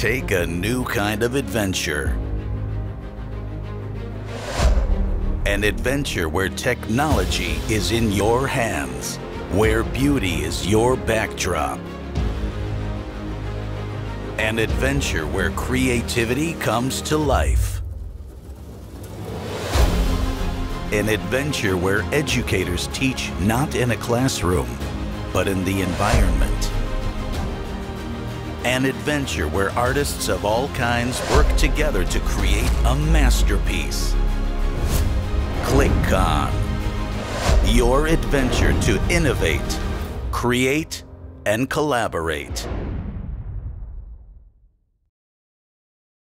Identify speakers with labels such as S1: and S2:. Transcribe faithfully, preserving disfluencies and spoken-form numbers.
S1: Take a new kind of adventure. An adventure where technology is in your hands, where beauty is your backdrop. An adventure where creativity comes to life. An adventure where educators teach not in a classroom, but in the environment. An adventure where artists of all kinds work together to create a masterpiece. ClickCon, your adventure to innovate, create, and collaborate.